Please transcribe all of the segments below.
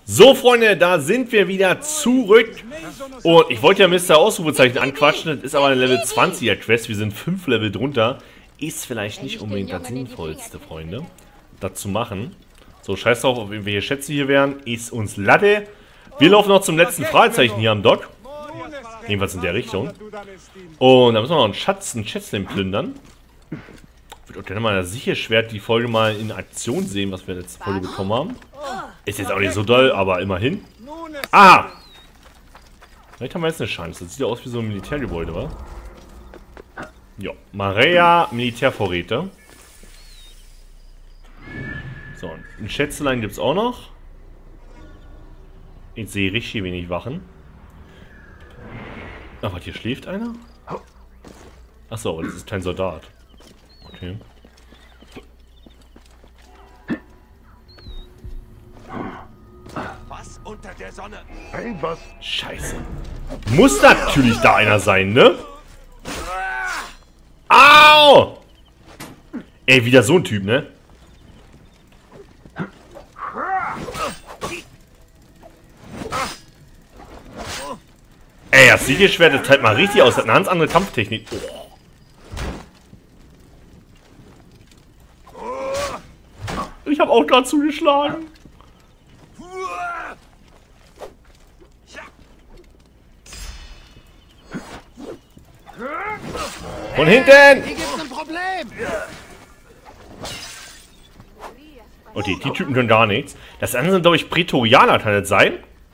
So, Freunde, da sind wir wieder zurück. Und ich wollte ja Mr. Ausrufezeichen anquatschen. Das ist aber eine Level 20er Quest. Wir sind 5 Level drunter. Ist vielleicht nicht unbedingt das Sinnvollste, Freunde, das zu machen. So, scheiß drauf, ob irgendwelche Schätze hier wären. Ist uns Latte. Wir laufen noch zum letzten Fragezeichen hier am Dock. Jedenfalls in der Richtung. Und da müssen wir noch einen Schätzchen plündern. Ich würde auch gerne mal das Sicherschwert die Folge mal in Aktion sehen, was wir in der letzten Folge bekommen haben. Ist jetzt auch nicht so doll, aber immerhin. Ah! Vielleicht haben wir jetzt eine Chance. Das sieht ja aus wie so ein Militärgebäude, wa? Ja, Maria Militärvorräte. So, ein Schätzelein gibt es auch noch. Ich sehe richtig wenig Wachen. Ach, was, hier schläft einer? Achso, aber das ist kein Soldat. Okay. Was unter der Sonne? Irgendwas. Scheiße. Muss natürlich da einer sein, ne? Au! Ey, wieder so ein Typ, ne? Ey, das Siegelschwert, das teilt mal richtig aus. Das hat eine ganz andere Kampftechnik. Oh. Ich habe auch gerade zugeschlagen. Von hinten! Hier gibt's ein Problem! Okay, die Typen können gar nichts. Das andere sind, glaube ich, Prätorianer, kann das sein?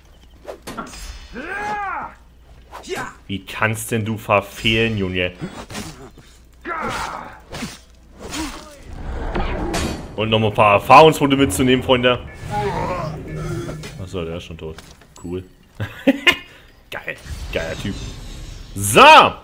Wie kannst denn du verfehlen, Junge? Und noch mal ein paar Erfahrungspunkte mitzunehmen, Freunde. Achso, der ist schon tot. Cool. Geil. Geiler Typ. So!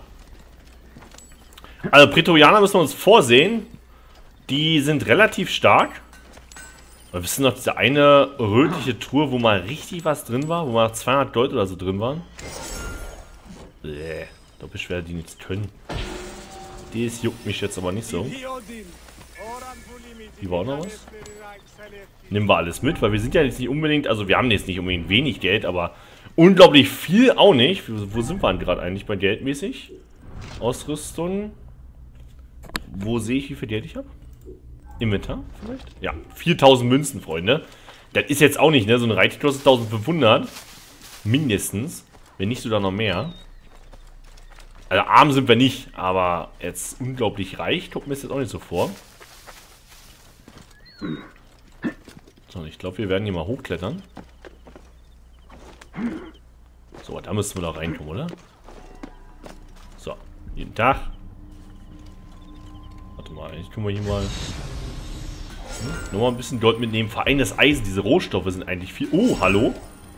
Also, Prätorianer müssen wir uns vorsehen. Die sind relativ stark. Wir wissen noch, diese eine rötliche Truhe, wo mal richtig was drin war, wo mal 200 Gold oder so drin waren. Doppelschwere, die nichts können. Das juckt mich jetzt aber nicht so. Hier war auch noch was. Nehmen wir alles mit, weil wir sind ja jetzt nicht unbedingt, also wir haben jetzt nicht unbedingt wenig Geld, aber unglaublich viel auch nicht. Wo sind wir denn gerade eigentlich bei geldmäßig? Ausrüstung. Wo sehe ich, wie viel Geld ich habe? Inventar vielleicht? Ja, 4000 Münzen, Freunde. Das ist jetzt auch nicht, ne? So eine Reite kostet 1500. Mindestens. Wenn nicht sogar noch mehr. Also arm sind wir nicht, aber jetzt unglaublich reich kommt mir das jetzt auch nicht so vor. So, ich glaube, wir werden hier mal hochklettern. So, da müssen wir doch reinkommen, oder? So, jeden Tag. Warte mal, eigentlich können wir hier mal nochmal ein bisschen Gold mitnehmen. Vereines Eisen, diese Rohstoffe sind eigentlich viel. Oh, hallo?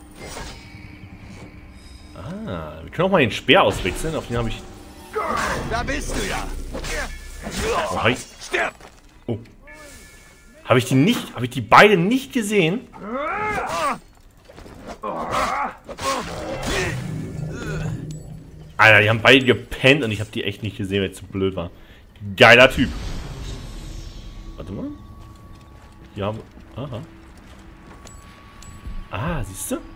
Ah, wir können auch mal den Speer auswechseln. Auf den habe ich. Da bist du ja! Oh, oh. Habe ich die nicht? Habe ich die beiden nicht gesehen? Alter, die haben beide gepennt und ich habe die echt nicht gesehen, weil es zu blöd war. Geiler Typ. Warte mal. Hier haben wir. Aha. Ah, siehst du?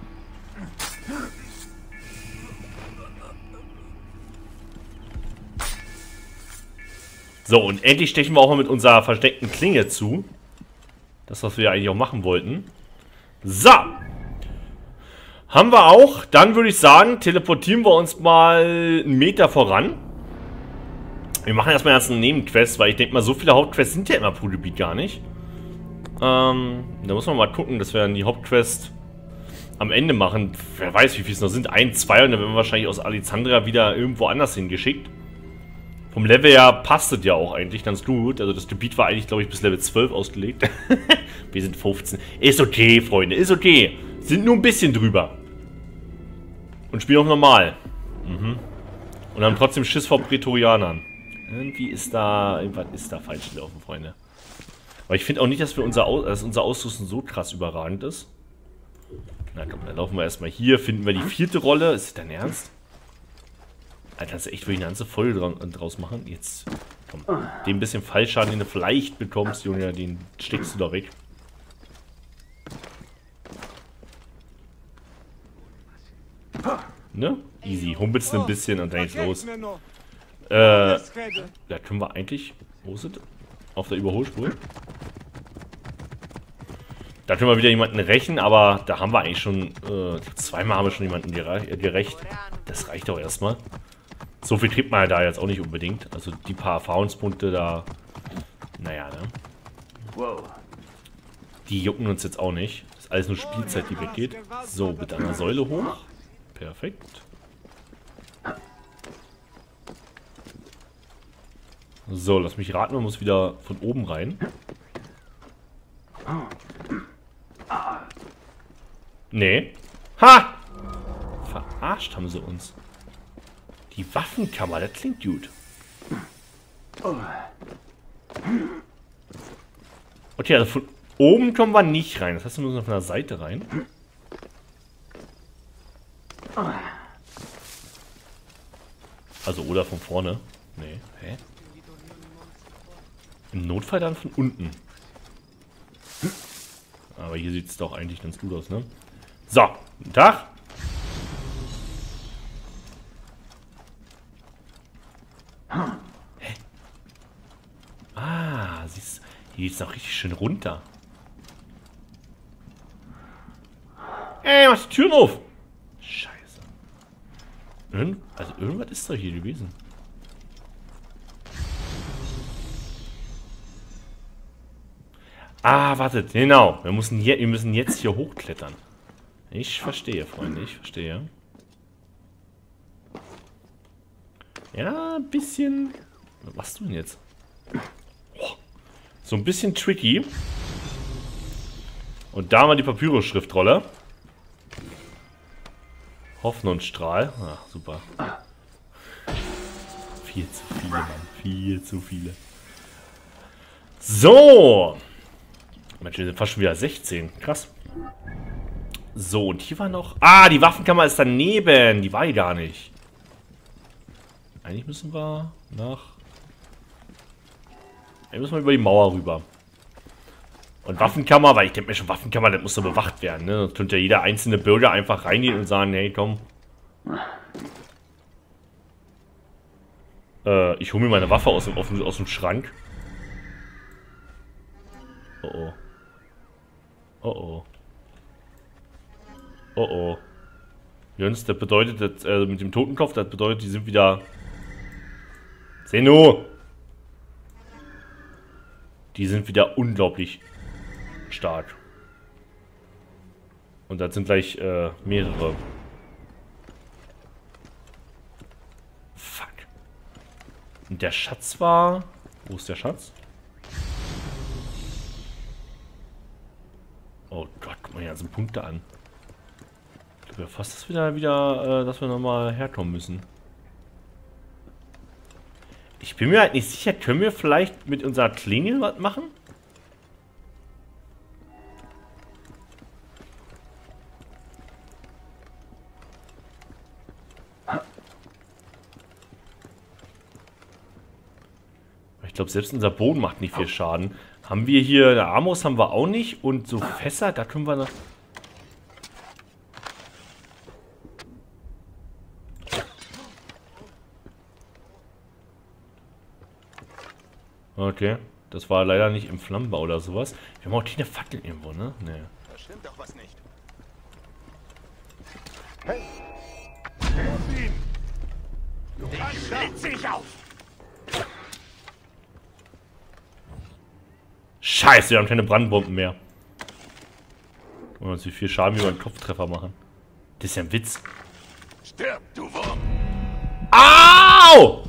So, und endlich stechen wir auch mal mit unserer versteckten Klinge zu. Das, was wir eigentlich auch machen wollten. So. Haben wir auch. Dann würde ich sagen, teleportieren wir uns mal einen Meter voran. Wir machen erstmal jetzt eine Nebenquest, weil ich denke mal, so viele Hauptquests sind ja immer pro Gebiet gar nicht. Da muss man mal gucken, dass wir dann die Hauptquest am Ende machen. Wer weiß, wie viel es noch sind. 1, 2 und dann werden wir wahrscheinlich aus Alexandria wieder irgendwo anders hingeschickt. Vom Level her passt es ja auch eigentlich ganz gut. Also das Gebiet war eigentlich, glaube ich, bis Level 12 ausgelegt. Wir sind 15. Ist okay, Freunde, ist okay. Sind nur ein bisschen drüber. Und spielen auch normal. Und haben trotzdem Schiss vor Prätorianern. Irgendwie ist da, irgendwas ist da falsch gelaufen, Freunde. Aber ich finde auch nicht, dass unser Ausrüsten so krass überragend ist. Na komm, dann laufen wir erstmal hier. Finden wir die 4. Rolle. Ist das dein Ernst? Alter, das ist echt, will ich eine ganze Folge draus machen. Jetzt, komm. Den ein bisschen Fallschaden, den du vielleicht bekommst, Junge, den steckst du da weg. Ne? Easy. Humpelst ein bisschen und dann geht's los. Da können wir eigentlich... Wo ist es? Auf der Überholspur. Da können wir wieder jemanden rächen, aber da haben wir eigentlich schon... zweimal haben wir schon jemanden gerächt. Das reicht doch erstmal. So viel kriegt man ja da jetzt auch nicht unbedingt. Also die paar Erfahrungspunkte da... Naja, ne? Die jucken uns jetzt auch nicht. Das ist alles nur Spielzeit, die weggeht. So, mit einer Säule hoch. Perfekt. So, lass mich raten, man muss wieder von oben rein. Nee. Ha! Verarscht haben sie uns. Die Waffenkammer, das klingt gut. Okay, also von oben kommen wir nicht rein. Das heißt, wir müssen von der Seite rein. Also, oder von vorne. Nee. Hä? Im Notfall dann von unten. Aber hier sieht es doch eigentlich ganz gut aus, ne? So, guten Tag. Hä? Ah, siehst du, hier geht's noch richtig schön runter. Ey, mach die Türen auf! Scheiße. Also irgendwas ist doch hier gewesen. Ah, wartet, genau. Wir müssen jetzt hier hochklettern. Ich verstehe, Freunde, ich verstehe. Ja, ein bisschen... Was machst du denn jetzt? Oh, so ein bisschen tricky. Und da haben wir die Papyrus-Schriftrolle. Hoffnungsstrahl. Ach, super. Viel zu viele, Mann. Viel zu viele. So. Mensch, wir sind fast schon wieder 16. Krass. So, und hier war noch... Ah, die Waffenkammer ist daneben. Die war hier gar nicht. Eigentlich müssen wir nach... Eigentlich müssen wir über die Mauer rüber. Und Waffenkammer, weil ich denke mir schon, Waffenkammer, das muss doch bewacht werden, ne? Sonst könnte ja jeder einzelne Bürger einfach reingehen und sagen, hey, komm. Ich hole mir meine Waffe aus dem Schrank. Oh oh. Oh oh. Oh oh. Jöns, das bedeutet, dass, mit dem Totenkopf, das bedeutet, die sind wieder... Zeno! Die sind wieder unglaublich stark. Und das sind gleich mehrere. Fuck. Und der Schatz war... Wo ist der Schatz? Oh Gott, guck mal die ganzen Punkte an. Ich glaube ja fast, dass dass wir nochmal herkommen müssen. Ich bin mir halt nicht sicher, können wir vielleicht mit unserer Klinge was machen? Ich glaube, selbst unser Boden macht nicht viel Schaden. Haben wir hier eine Amos, haben wir auch nicht. Und so Fässer, da können wir noch... Okay, das war leider nicht im Flammenbau oder sowas. Wir haben auch keine Fackel irgendwo, ne? Nee. Da stimmt doch was nicht. Hey! Ich blitze dich auf! Scheiße, wir haben keine Brandbomben mehr. Und wie viel Schaden wir beim Kopftreffer machen. Das ist ja ein Witz. Stirb, du Wurm! Au!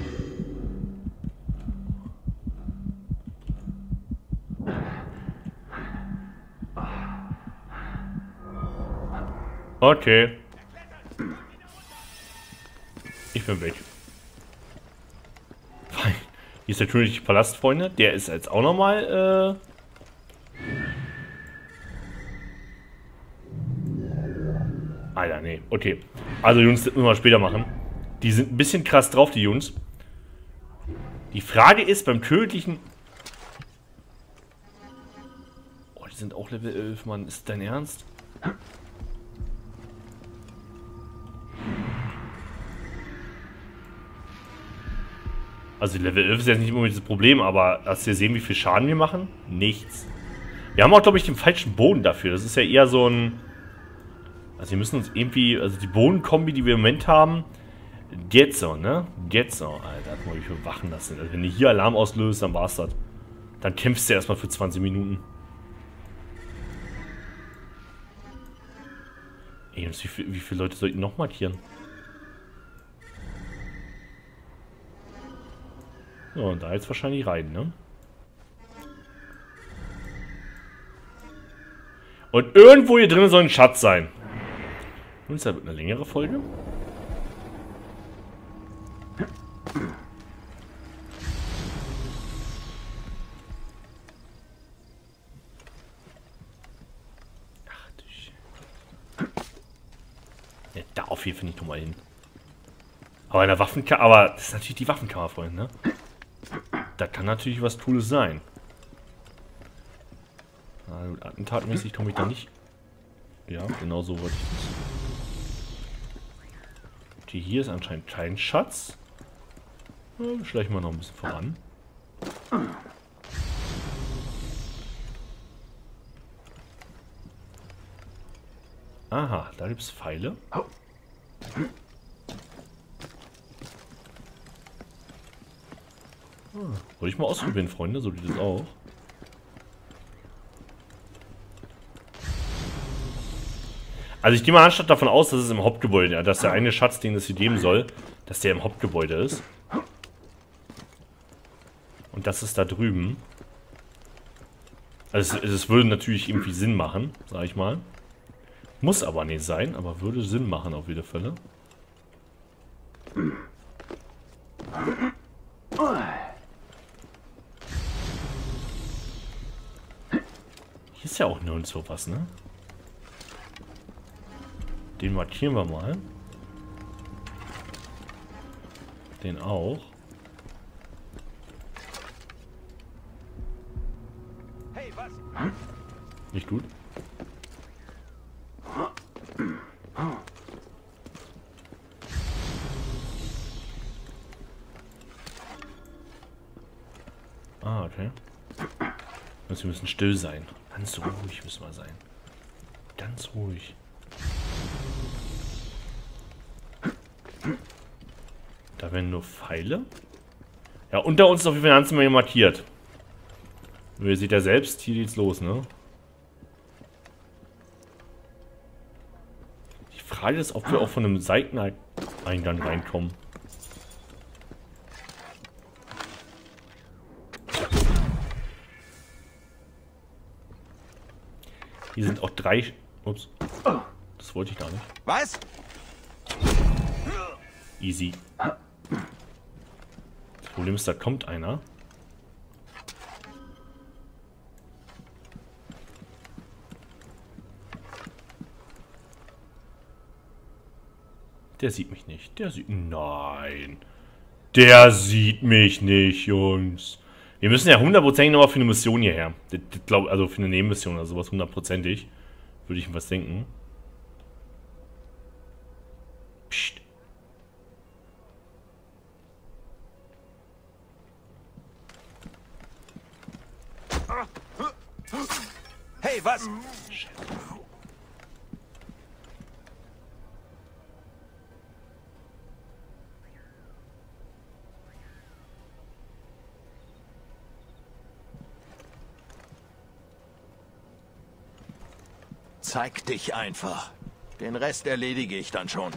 Okay. Ich bin weg. Hier ist der königliche Palast, Freunde. Der ist jetzt auch nochmal, Alter, nee. Okay. Also, Jungs, das müssen wir später machen. Die sind ein bisschen krass drauf, die Jungs. Die Frage ist, beim königlichen... Oh, die sind auch Level 11, Mann. Ist dein Ernst? Also Level 11 ist jetzt nicht immer das Problem, aber hast du gesehen, wie viel Schaden wir machen? Nichts. Wir haben auch, glaube ich, den falschen Boden dafür. Das ist ja eher so ein... Also wir müssen uns irgendwie... Also die Bodenkombi, die wir im Moment haben... Jetzt so, ne? Jetzt so. Alter, guck mal, wie viele Wachen das sind. Also wenn du hier Alarm auslöst, dann war's das. Dann kämpfst du erstmal für 20 Minuten. Ey, wie viele Leute sollten noch markieren? So, und da jetzt wahrscheinlich rein, ne? Und irgendwo hier drin soll ein Schatz sein. Und es wird eine längere Folge. Ach du Scheiße. Ja, da auf jeden Fall nicht nochmal hin. Aber in der Waffenkammer, aber das ist natürlich die Waffenkammer, Freunde, ne? Da kann natürlich was Cooles sein. Na gut, attentatmäßig komme ich da nicht. Ja, genau so wollte ich das. Okay, hier ist anscheinend kein Schatz. Ja, schleichen wir noch ein bisschen voran. Aha, da gibt es Pfeile. Wollte ich mal ausprobieren, Freunde, so geht das auch. Also ich gehe mal anstatt davon aus, dass es im Hauptgebäude, ja, dass der eine Schatz, den es hier geben soll, dass der im Hauptgebäude ist. Und das ist da drüben. Also es würde natürlich irgendwie Sinn machen, sag ich mal. Muss aber nicht sein, aber würde Sinn machen auf jeden Fall. Hier ist ja auch nirgendwo was, ne? Den markieren wir mal. Den auch. Hey, was? Nicht gut. Ah, okay. Also wir müssen still sein. Ganz ruhig müssen wir sein. Ganz ruhig. Da werden nur Pfeile. Ja, unter uns ist auf jeden Fall eine ganze Menge markiert. Ihr seht ja selbst, hier geht's los, ne? Die Frage ist, ob wir auch von einem Seiteneingang reinkommen. Hier sind auch 3... Ups. Das wollte ich gar nicht. Was? Easy. Das Problem ist, da kommt einer. Der sieht mich nicht. Der sieht... Nein. Der sieht mich nicht, Jungs. Wir müssen ja hundertprozentig nochmal für eine Mission hierher. Also für eine Nebenmission oder sowas, hundertprozentig. Würde ich mir was denken. Psst. Hey, was? Zeig dich einfach. Den Rest erledige ich dann schon.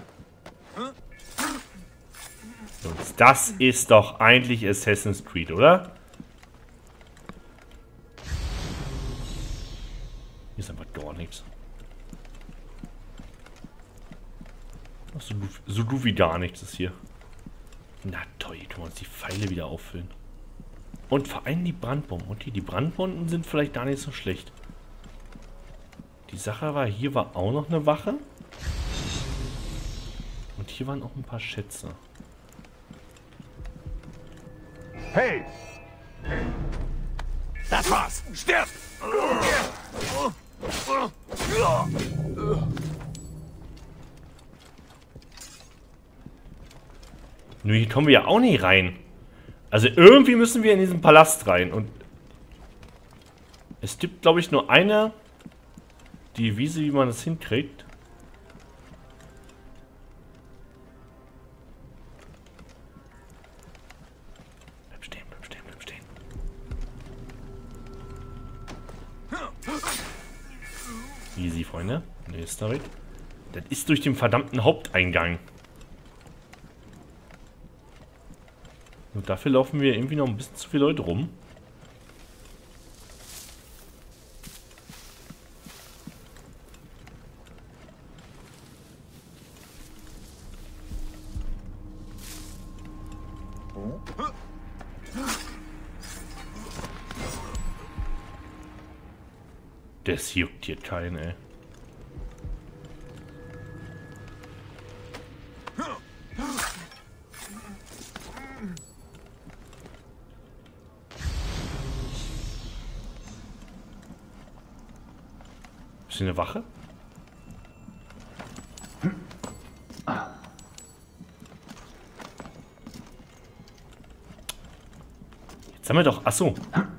Jungs, das ist doch eigentlich Assassin's Creed, oder? Hier ist einfach gar nichts. Ach, so gut wie gar nichts ist hier. Na toll, hier können wir uns die Pfeile wieder auffüllen. Und vor allem die Brandbomben. Okay, die Brandbomben sind vielleicht gar nicht so schlecht. Die Sache war, hier war auch noch eine Wache. Und hier waren auch ein paar Schätze. Hey! Das war's! Stirb! Nur hier kommen wir ja auch nicht rein. Also irgendwie müssen wir in diesen Palast rein. Und es gibt, glaube ich, nur eine Devise, wie man das hinkriegt. Bleib stehen, bleib stehen, bleib stehen. Easy, Freunde. Nächster Weg. Das ist durch den verdammten Haupteingang. Und dafür laufen wir irgendwie noch ein bisschen zu viele Leute rum. Das juckt hier keinen, ey. Ist hier eine Wache? Jetzt haben wir doch... Achso.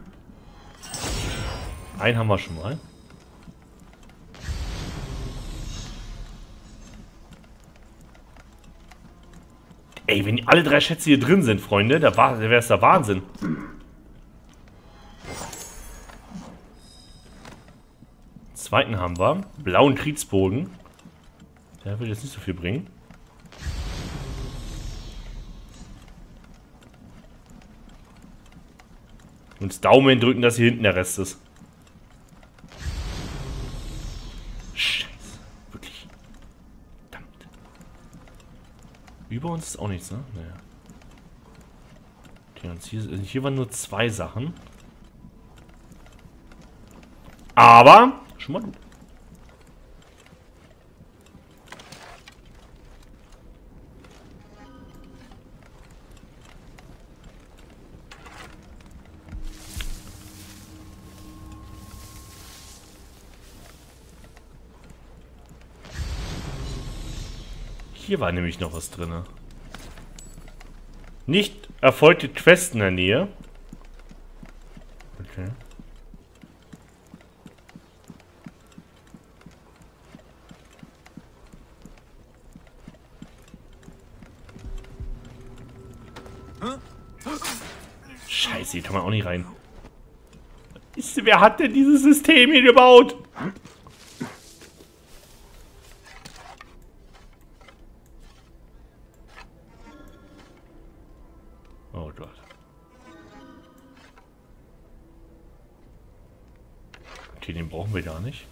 Einen haben wir schon mal. Ey, wenn alle 3 Schätze hier drin sind, Freunde, da wäre es der Wahnsinn. Zweiten haben wir. Blauen Kriegsbogen. Der will jetzt nicht so viel bringen. Und Daumen drücken, dass hier hinten der Rest ist. Scheiße. Wirklich. Verdammt. Über uns ist auch nichts, ne? Naja. Okay, und hier waren nur 2 Sachen. Aber schon mal gut. Hier war nämlich noch was drin. Nicht erfolgte Quest in der Nähe. Okay. Scheiße, hier kann man auch nicht rein. Wer hat denn dieses System hier gebaut? Oh Gott. Okay, den brauchen wir gar nicht.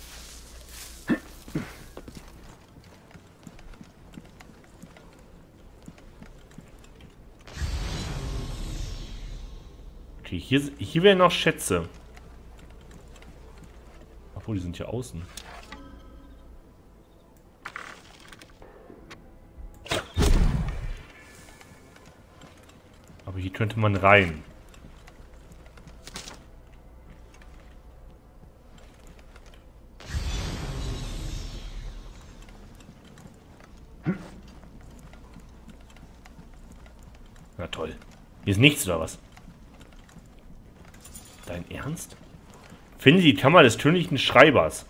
Okay, hier wären noch Schätze. Obwohl, die sind hier außen. Aber hier könnte man rein. Na toll. Hier ist nichts oder was? Dein Ernst? Finde die Kammer des tödlichen Schreibers.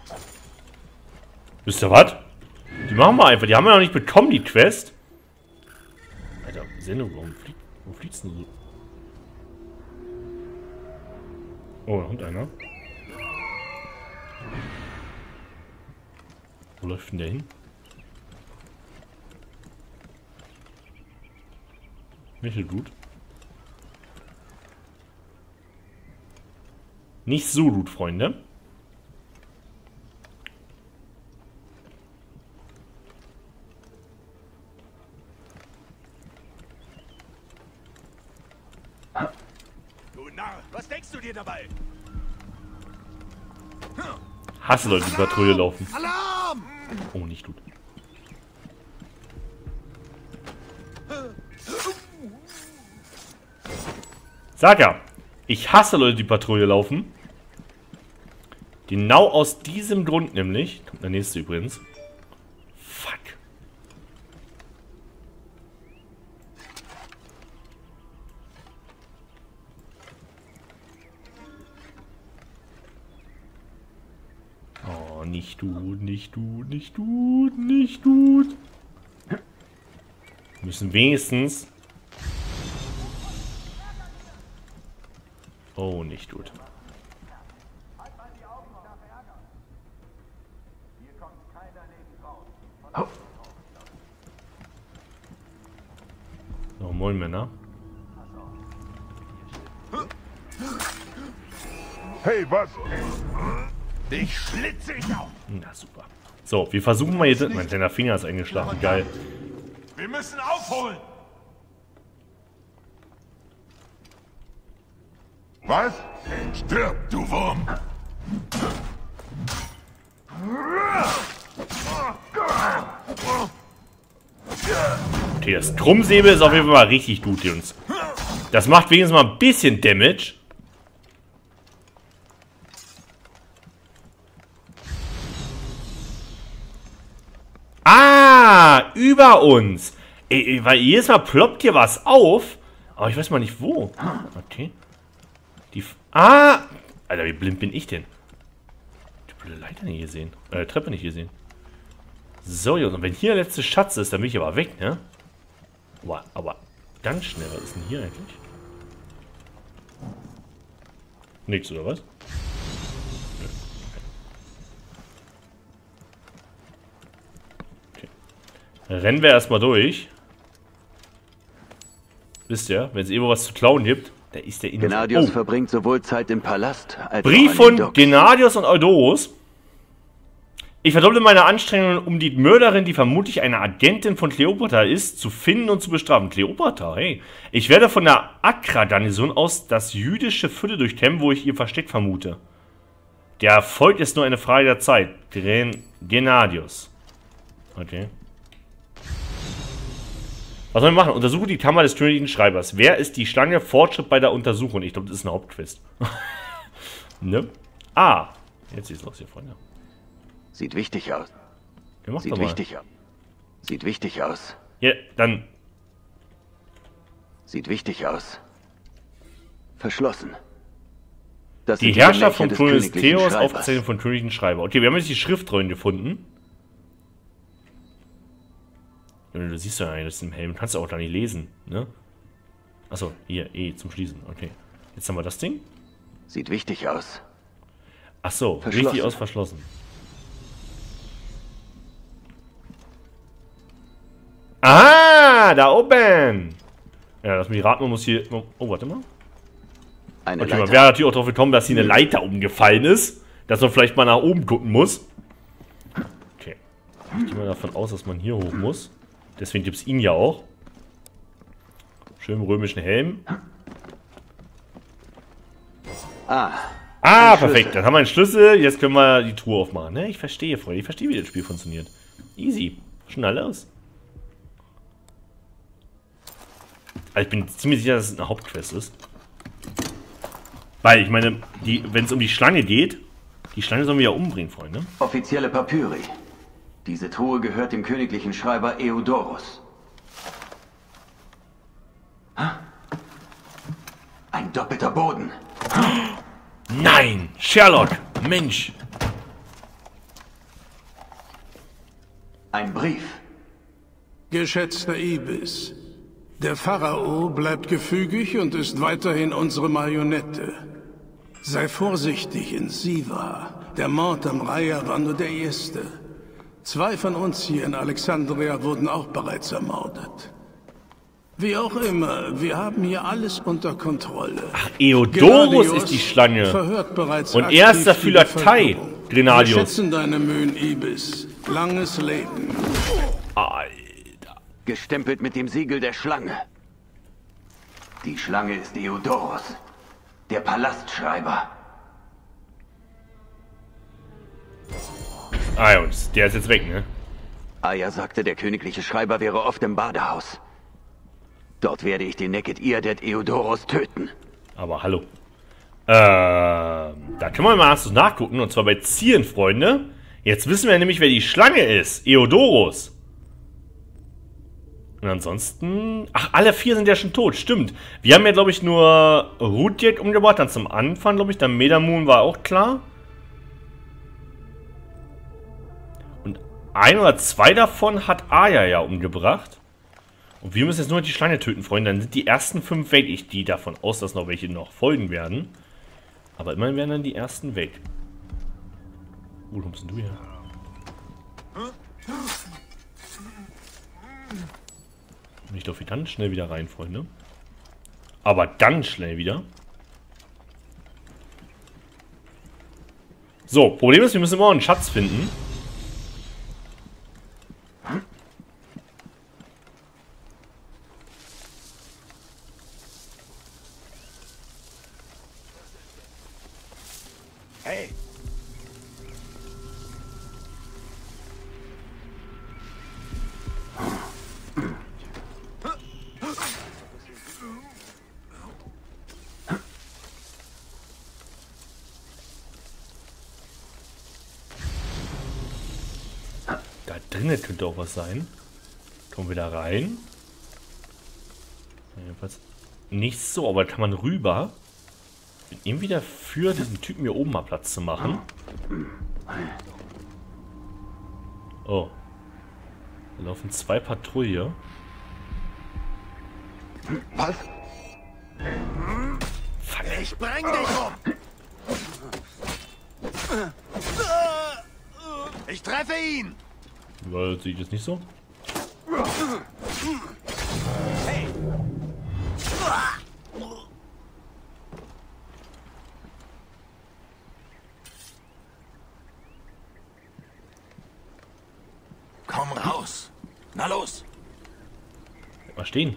Wisst ihr was? Die machen wir einfach. Die haben wir noch nicht bekommen, die Quest. Alter, Sendung, wo fliegt's denn so? Oh, da kommt einer. Wo läuft denn der hin? Nicht so gut. Nicht so gut, Freunde. Du Narr, was denkst du dir dabei? Hasse Leute, die Patrouille laufen. Alarm! Oh, nicht gut. Sag ja, ich hasse Leute, die Patrouille laufen. Genau aus diesem Grund nämlich. Kommt der nächste übrigens. Fuck. Nicht tut, nicht tut, nicht tut, nicht tut. Wir müssen wenigstens... Oh, nicht gut. So, moin Männer. Hey, was? Dich schlitze ich auf. Na super. So, wir versuchen mal hier... Mein kleiner Finger ist eingeschlafen. Geil. Wir müssen aufholen. Was? Stirb, du Wurm! Okay, das Krummsäbel ist auf jeden Fall mal richtig gut, Jungs. Das macht wenigstens mal ein bisschen Damage. Ah, über uns. Ey, weil jedes Mal ploppt hier was auf. Aber ich weiß mal nicht wo. Okay. Alter, wie blind bin ich denn? Die blöde Leiter nicht gesehen. Treppe nicht gesehen. So, Jungs, und wenn hier der letzte Schatz ist, dann bin ich aber weg, ne? Aber ganz schnell, was ist denn hier eigentlich? Nix, oder was? Okay. Rennen wir erstmal durch. Wisst ihr, wenn es irgendwo was zu klauen gibt, da ist der Insel. Gennadios verbringt sowohl Zeit im Palast als Brief auch an den von Docks. Gennadios und Eudoros. Ich verdopple meine Anstrengungen, um die Mörderin, die vermutlich eine Agentin von Kleopatra ist, zu finden und zu bestrafen. Kleopatra, hey. Ich werde von der Accra-Garnison aus das jüdische Viertel durchkämmen, wo ich ihr Versteck vermute. Der Erfolg ist nur eine Frage der Zeit. Gennadios. Okay. Was sollen wir machen? Untersuche die Kammer des königlichen Schreibers. Wer ist die Schlange? Fortschritt bei der Untersuchung. Ich glaube, das ist eine Hauptquest. Ne? Ah. Jetzt ist es los hier, Freunde. Sieht wichtig aus. Ja, mach doch Sieht mal. wichtig aus. Sieht wichtig aus. Ja, dann. Sieht wichtig aus. Verschlossen. Das Die sind Herrschaft von Gemächer des königlichen Chronistheos, Schreibers. Aufzeichnung von königlichen Schreiber. Okay, wir haben jetzt die Schriftrollen gefunden. Ja, du siehst ja eigentlich, das ist im Helm. Kannst du auch da nicht lesen, ne? Achso, hier, E zum Schließen. Okay. Jetzt haben wir das Ding. Sieht wichtig aus. Achso, Verschlossen. richtig aus verschlossen. Ah, da oben. Ja, lass mich raten, man muss hier... Oh, warte mal. Eine Okay, man Leiter. wäre natürlich auch drauf gekommen, dass hier eine Leiter umgefallen ist. Dass man vielleicht mal nach oben gucken muss. Okay. Ich gehe mal davon aus, dass man hier hoch muss. Deswegen gibt es ihn ja auch. Schön im römischen Helm. Ah, perfekt. Dann haben wir einen Schlüssel. Jetzt können wir die Truhe aufmachen. Ne? Ich verstehe, Freunde. Ich verstehe, wie das Spiel funktioniert. Easy. Schnell aus. Also ich bin ziemlich sicher, dass es eine Hauptquest ist. Weil, ich meine, wenn es um die Schlange geht, die Schlange sollen wir ja umbringen, Freunde. Offizielle Papyri. Diese Truhe gehört dem königlichen Schreiber Eudorus. Ein doppelter Boden. Nein! Sherlock! Mensch! Ein Brief. Geschätzter Ibis, der Pharao bleibt gefügig und ist weiterhin unsere Marionette. Sei vorsichtig in Siva. Der Mord am Raya war nur der erste. 2 von uns hier in Alexandria wurden auch bereits ermordet. Wie auch immer, wir haben hier alles unter Kontrolle. Ach, Eudorus ist die Schlange. Verhört bereits Und er ist aktiv der die Phylakteie, Bevölkerung. Wir Grenadius. schätzen deine Mühen, Ibis. Langes Leben. Alter. Gestempelt mit dem Siegel der Schlange. Die Schlange ist Eudorus, der Palastschreiber. Ah, Jungs, der ist jetzt weg, ne? Aya sagte, der königliche Schreiber wäre oft im Badehaus. Dort werde ich den Naked Iadet Eudorus töten. Aber hallo. Da können wir mal erst nachgucken, und zwar bei Zieren, Freunde. Jetzt wissen wir nämlich, wer die Schlange ist. Eudorus. Und ansonsten... Ach, alle 4 sind ja schon tot, stimmt. Wir haben ja, glaube ich, nur Rudjek umgebracht, dann zum Anfang, glaube ich. Dann Medamoon war auch klar. Und ein oder zwei davon hat Aya ja umgebracht. Und wir müssen jetzt nur die Schlange töten, Freunde. Dann sind die ersten 5 weg. Ich gehe davon aus, dass noch welche noch folgen werden. Aber immerhin werden dann die ersten weg. Wo kommst denn du her? Und ich laufe ganz schnell wieder rein, Freunde. Aber ganz schnell wieder. So, Problem ist, wir müssen immer noch einen Schatz finden. Hey, Da drinnen könnte auch was sein. Kommen wir da rein? Jedenfalls nicht so, aber kann man rüber. Bin irgendwie dafür, diesen Typen hier oben mal Platz zu machen. Oh. Da laufen 2 Patrouille. was? Fuck. Ich bring dich um! Ich treffe ihn! Ja, das sehe ich jetzt nicht so. Hey! Komm raus! Na los! Mal stehen.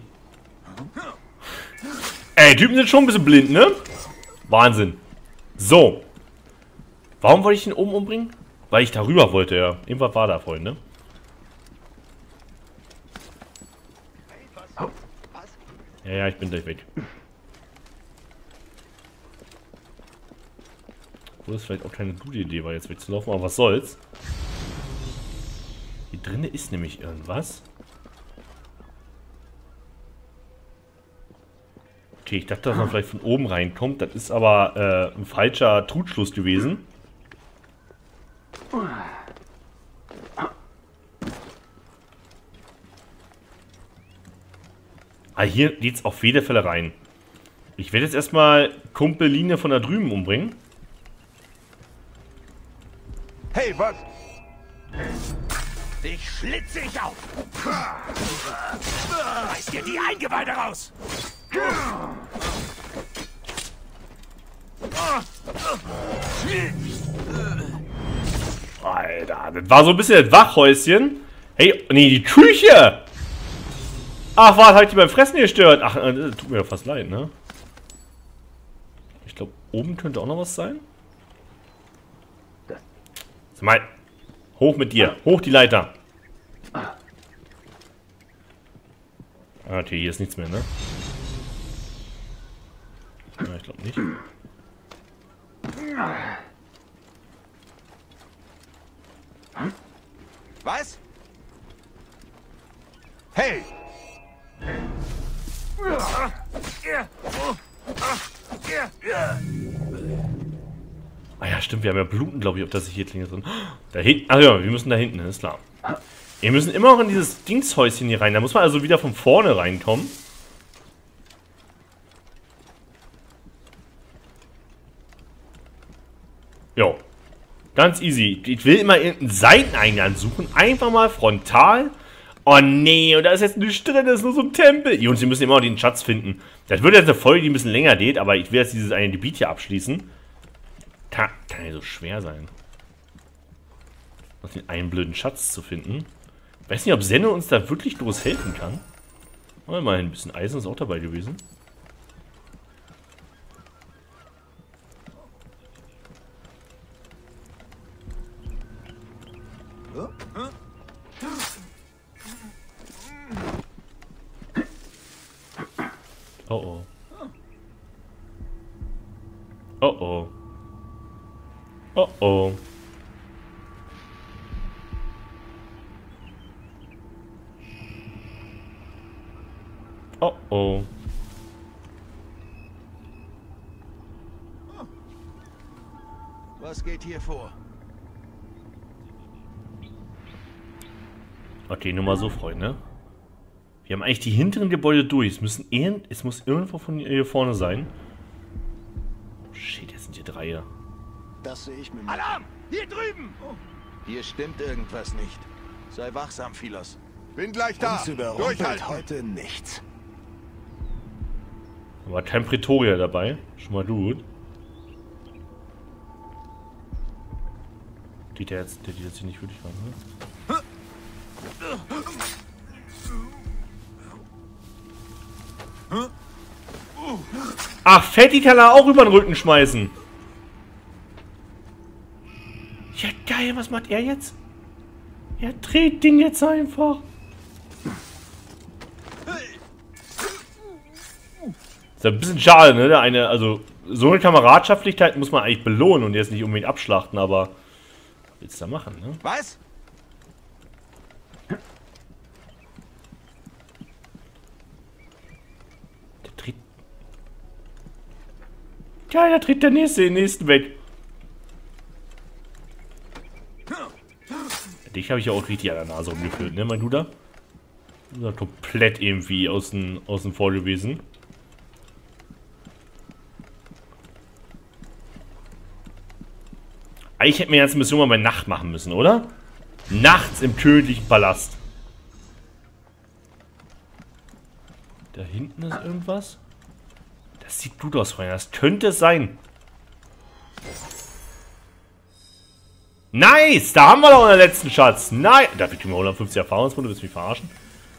Ey, Typen sind schon ein bisschen blind, ne? Wahnsinn. So. Warum wollte ich den oben umbringen? Weil ich darüber wollte, ja. Irgendwas war da, Freunde. Ja, ich bin gleich weg. Obwohl es vielleicht auch keine gute Idee war, jetzt wegzulaufen, aber was soll's. Hier drinnen ist nämlich irgendwas. Okay, ich dachte, dass man vielleicht von oben reinkommt. Das ist aber ein falscher Trugschluss gewesen. Ah, hier geht's auf jede Fälle rein. Ich werde jetzt erstmal Kumpeline von da drüben umbringen. Hey, was? Dich schlitze ich auf! Reiß dir die Eingeweide raus! Alter, das war so ein bisschen das Wachhäuschen. Hey, nee, die Küche! Ach, warte, halt die beim Fressen gestört. Ach, das tut mir ja fast leid, ne? Ich glaube, oben könnte auch noch was sein. Sag mal, hoch mit dir. Hoch die Leiter. Ah, okay, hier ist nichts mehr, ne? Ja, ich glaube nicht. Was? Hey! Ah ja, stimmt, wir haben ja Bluten, glaube ich, auf der Sicherklinge drin. Da hinten, ach ja, wir müssen da hinten, ist klar. Wir müssen immer noch in dieses Dingshäuschen hier rein. Da muss man also wieder von vorne reinkommen. Jo. Ganz easy. Ich will immer irgendeinen Seiteneingang suchen. Einfach mal frontal. Oh nee, und da ist jetzt nichts drin, das ist nur so ein Tempel. Jungs, wir müssen immer noch den Schatz finden. Das wird jetzt eine Folge, die ein bisschen länger geht, aber ich will jetzt dieses eine Gebiet hier abschließen. Kann ja so schwer sein. Noch den einen blöden Schatz zu finden. Ich weiß nicht, ob Senne uns da wirklich groß helfen kann. Aber immerhin ein bisschen Eisen ist auch dabei gewesen. Oh oh. Oh oh. Oh oh. Oh oh. Was geht hier vor? Okay, nur mal so, Freunde. Wir haben eigentlich die hinteren Gebäude durch. Es muss irgendwo von hier vorne sein. Shit, jetzt sind hier 3. Das sehe ich mit Alarm! Hier drüben! Hier stimmt irgendwas nicht. Sei wachsam, Philos. Bin gleich da. Uns überrumpelt Durchhalten. heute nichts. War kein Pretoria dabei. Schon mal gut. Der dient jetzt hier nicht wirklich ran, ne? Ach, Fatty kann er auch über den Rücken schmeißen. Ja, geil, was macht er jetzt? Er dreht Ding jetzt einfach. Ist ja ein bisschen schade, ne? Der eine, also, so eine Kameradschaftlichkeit muss man eigentlich belohnen und jetzt nicht unbedingt abschlachten, aber. Was willst du da machen, ne? Was? Der dreht. Ja, der dreht den nächsten weg. Dich habe ich ja auch richtig an der Nase rumgeführt, ne, mein Duder? Du bist komplett irgendwie außen vor gewesen. Eigentlich hätten wir jetzt eine Mission mal bei Nacht machen müssen, oder? Nachts im königlichen Palast. Da hinten ist irgendwas. Das sieht gut aus, Freunde. Das könnte es sein. Nice! Da haben wir doch unseren letzten Schatz. Nein! Dafür kriegen wir 150 Erfahrungspunkte. Willst du mich verarschen?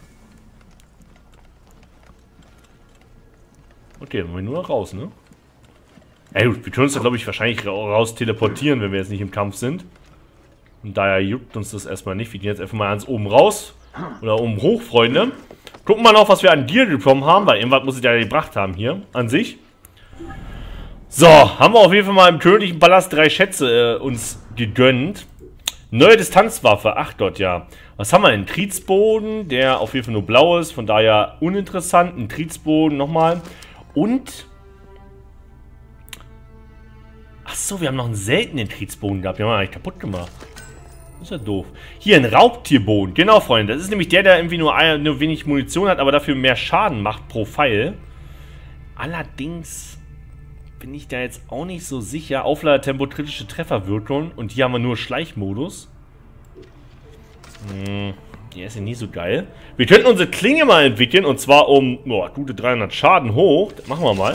Okay, dann wollen wir nur noch raus, ne? Ja gut, wir können uns da glaube ich wahrscheinlich raus teleportieren, wenn wir jetzt nicht im Kampf sind. Und daher juckt uns das erstmal nicht. Wir gehen jetzt einfach mal ganz oben raus. Oder oben hoch, Freunde. Gucken wir noch, was wir an Gear bekommen haben, weil irgendwas muss ich ja gebracht haben hier, an sich. So, haben wir auf jeden Fall mal im königlichen Palast 3 Schätze uns gegönnt. Neue Distanzwaffe, ach Gott, ja. Was haben wir denn? Trizboden, der auf jeden Fall nur blau ist, von daher uninteressant. Ein Trizboden nochmal. Und... Achso, wir haben noch einen seltenen Trizboden gehabt. Den haben wir eigentlich kaputt gemacht. Das ist ja doof. Hier ein Raubtierboden. Genau, Freunde. Das ist nämlich der irgendwie nur wenig Munition hat, aber dafür mehr Schaden macht pro Pfeil. Allerdings bin ich da jetzt auch nicht so sicher. Aufladetempo, kritische Trefferwirkung. Und hier haben wir nur Schleichmodus. Der ist ja nie so geil. Wir könnten unsere Klinge mal entwickeln. Und zwar um gute 300 Schaden hoch. Das machen wir mal.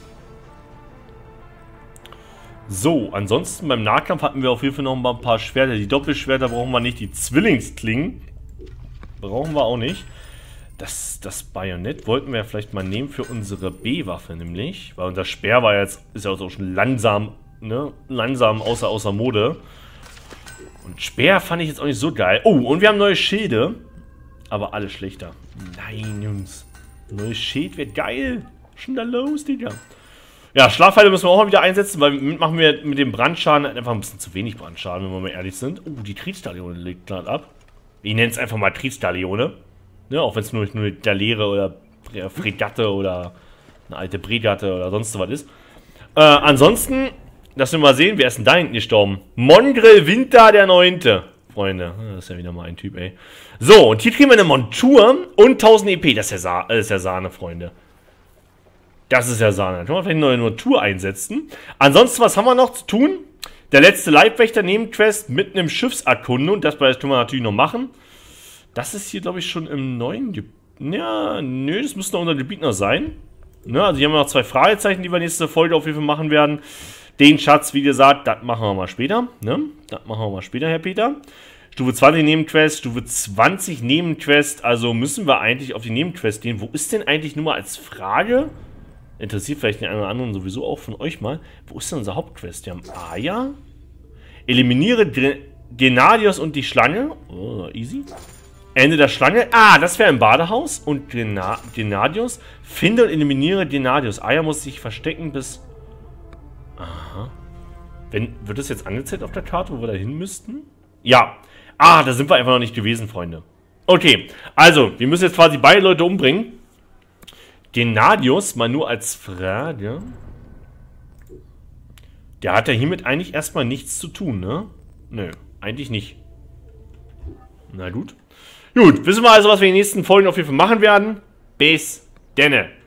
So, ansonsten beim Nahkampf hatten wir auf jeden Fall noch ein paar Schwerter. Die Doppelschwerter brauchen wir nicht. Die Zwillingsklingen brauchen wir auch nicht. Das Bajonett wollten wir vielleicht mal nehmen für unsere B-Waffe nämlich. Weil unser Speer war jetzt, ist ja auch schon langsam, ne? Langsam außer Mode. Und Speer fand ich jetzt auch nicht so geil. Oh, und wir haben neue Schilde. Aber alles schlechter. Nein, Jungs. Neues Schild wird geil. Schon da los, Digga. Ja, Schlafpfeile müssen wir auch mal wieder einsetzen, weil machen wir mit dem Brandschaden einfach ein bisschen zu wenig Brandschaden, wenn wir mal ehrlich sind. Oh, die Trizstalione legt gerade ab. Ich nenne es einfach mal Trizstalione. Ja, auch wenn es nur eine Galeere oder Fregatte oder eine alte Bregatte oder sonst was ist. Ansonsten, dass wir mal sehen, wer ist denn da hinten gestorben? Mongrel Winter der 9. Freunde, das ist ja wieder mal ein Typ, ey. So, und hier kriegen wir eine Montur und 1000 EP. Das ist ja Sahne, Freunde. Das ist ja Sahne. Dann können wir vielleicht eine neue Montur einsetzen. Ansonsten, was haben wir noch zu tun? Der letzte Leibwächter-Nebenquest mit einem Schiffserkundung. Das können wir natürlich noch machen. Das ist hier, glaube ich, schon im neuen Gebiet. Ja, nö, das müsste noch unser Gebiet noch sein. Ne, also hier haben wir noch 2 Fragezeichen, die wir nächste Folge auf jeden Fall machen werden. Den Schatz, wie gesagt, das machen wir mal später. Ne? Das machen wir mal später, Herr Peter. Stufe 20 Nebenquest, Stufe 20 Nebenquest. Also müssen wir eigentlich auf die Nebenquest gehen. Wo ist denn eigentlich nur mal als Frage... Interessiert vielleicht den einen oder anderen sowieso auch von euch mal. Wo ist denn unser Hauptquest? Wir haben Aya. Eliminiere Gennadios und die Schlange. Oh, easy. Ende der Schlange. Ah, das wäre im Badehaus. Und Gennadios. Finde und eliminiere Gennadios. Aya muss sich verstecken bis... Aha. Wird das jetzt angezeigt auf der Karte, wo wir da hin müssten? Ja. Ah, da sind wir einfach noch nicht gewesen, Freunde. Okay. Also, wir müssen jetzt quasi beide Leute umbringen. Gennadios, mal nur als Frage. Der hat ja hiermit eigentlich erstmal nichts zu tun, ne? Nö, eigentlich nicht. Na gut. Gut, wissen wir also, was wir in den nächsten Folgen auf jeden Fall machen werden. Bis denne.